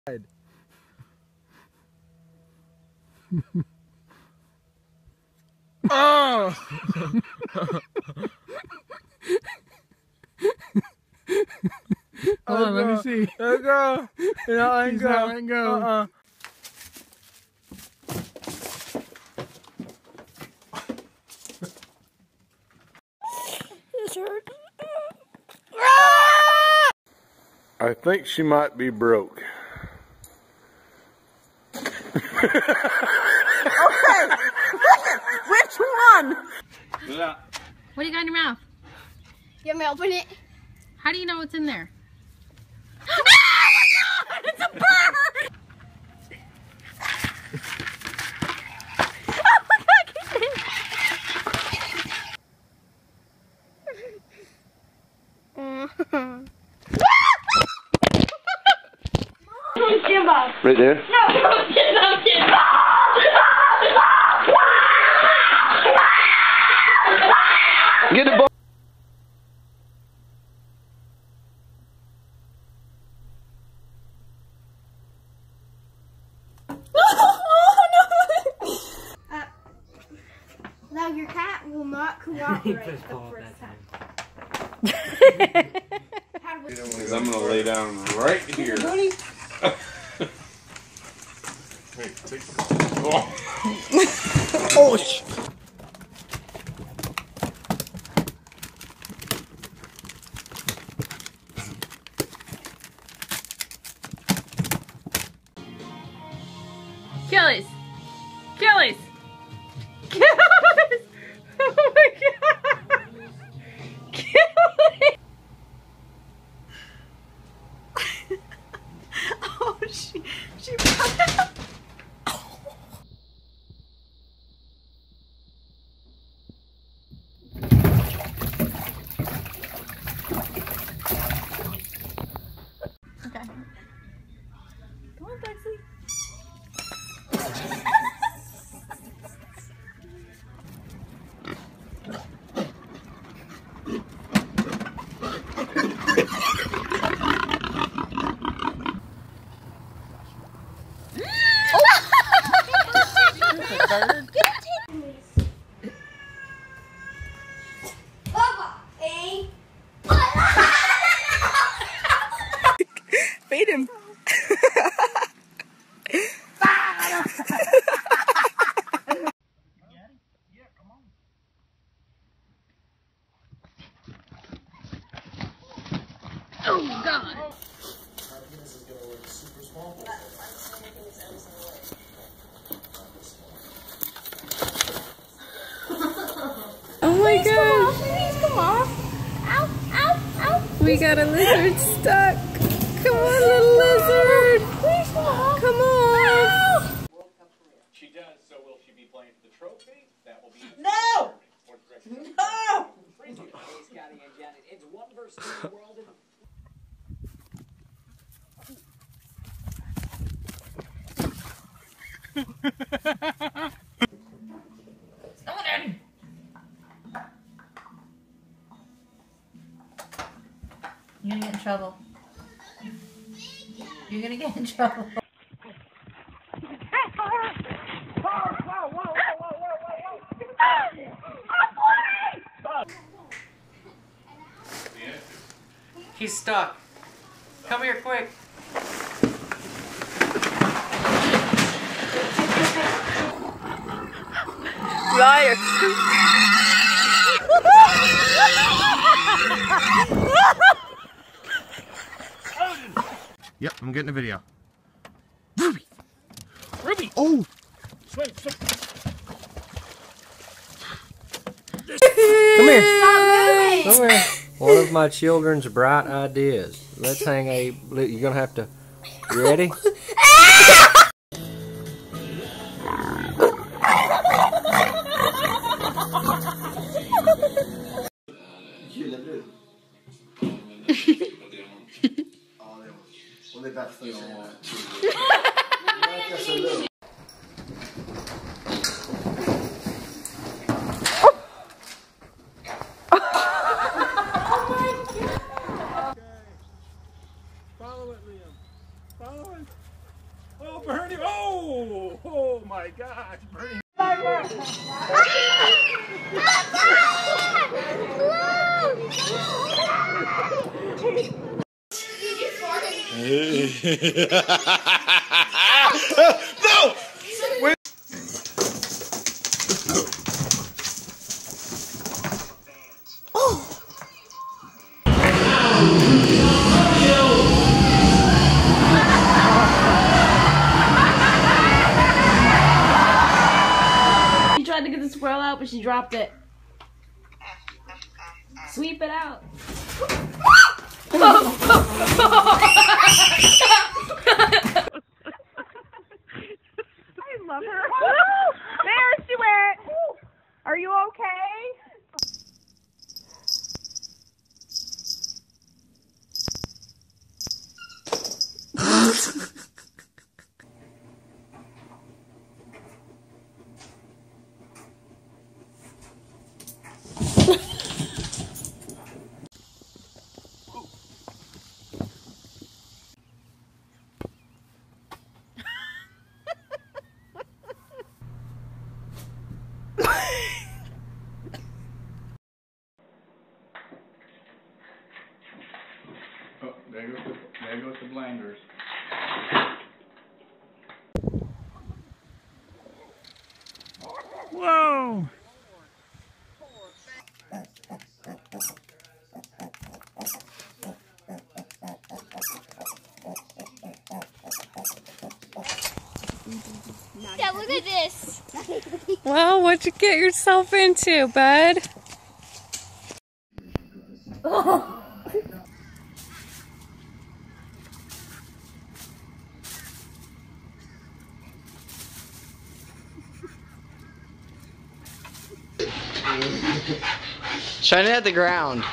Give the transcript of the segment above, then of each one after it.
Oh! Hold on, let me see. Let go. You're not letting He's go. not letting go. This hurts. I think she might be broke. Okay, listen, which one? Yeah. What do you got in your mouth? You want me to open it? How do you know what's in there? Oh my God! It's a bird! Oh my God! Get it! Right there? Get the ball. Now your cat will not cooperate the first time. Because I'm gonna lay down right here. Hey, take Oh, sh. Achilles! Achilles! Achilles! Oh my God! Achilles! Oh, she brought it up. Okay. Come on, Bexley. Feed him. Oh God! Oh my gosh! Please come off. Ow, ow, ow. We got a lizard stuck. Come on, little lizard. Please come off. Come on. She does, so will she be playing for the trophy? That will be No! No! Scotty and Janet. It's 1 versus 2 world in the You're gonna get in trouble. You're gonna get in trouble. He's stuck. Come here quick. Liar. Yep, I'm getting a video. Ruby! Ruby! Oh! Swim, swim. Come here. Come here. One of my children's bright ideas. Let's hang a. You're gonna have to. You ready? Follow it, Liam. Follow it. Oh, Bernie! Oh! Oh my gosh, Bernie! No! She tried to get the squirrel out, but she dropped it. Sweep it out. I love her. There she went. Are you okay? Oh, there goes the blinders. Whoa! Yeah, look at this. Well, what'd you get yourself into, bud? Shine it at the ground.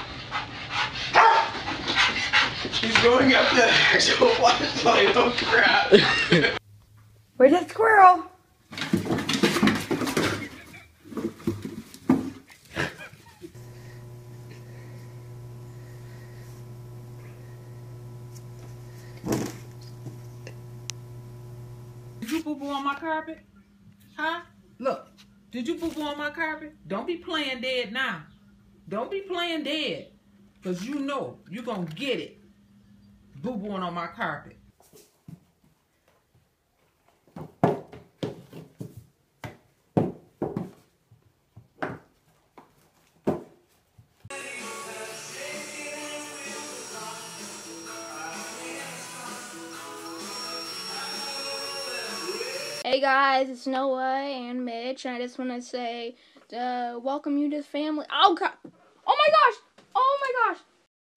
He's going up the actual flashlight. Oh crap! Where's that squirrel? Did you boo-boo on my carpet? Huh? Look, did you boo-boo on my carpet? Don't be playing dead now. Don't be playing dead. Because you know you're going to get it. Boo-booing on my carpet. Hey guys, it's Noah and Mitch, and I just want to say, welcome you to the family. Oh god! Oh my gosh! Oh my gosh!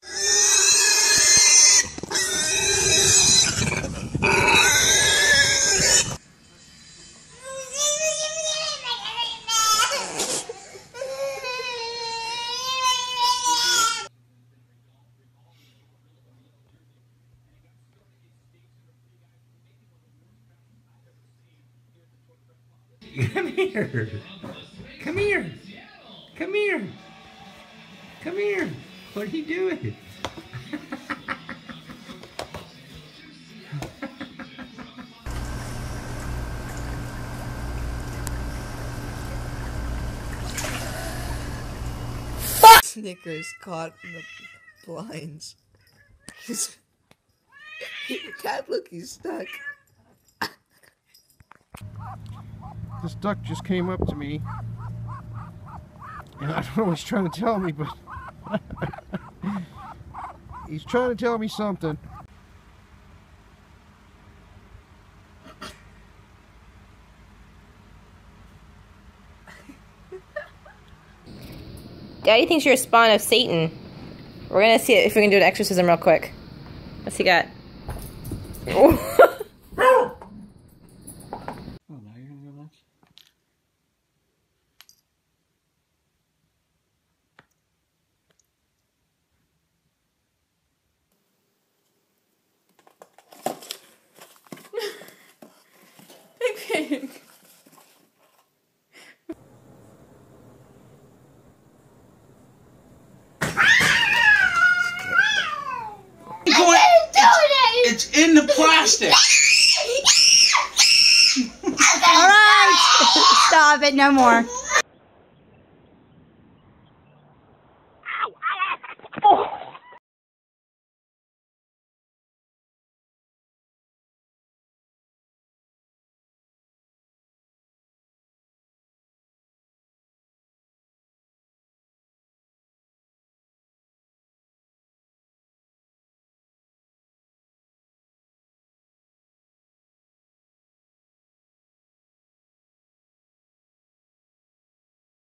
Come here. Come here. Come here. Come here. What are you doing? Snickers caught in the blinds. Cat, look, he's stuck. This duck just came up to me, and I don't know what he's trying to tell me, but he's trying to tell me something. Daddy thinks you're a spawn of Satan. We're gonna see if we can do an exorcism real quick. What's he got? Okay. It's in the plastic. Stop it, no more.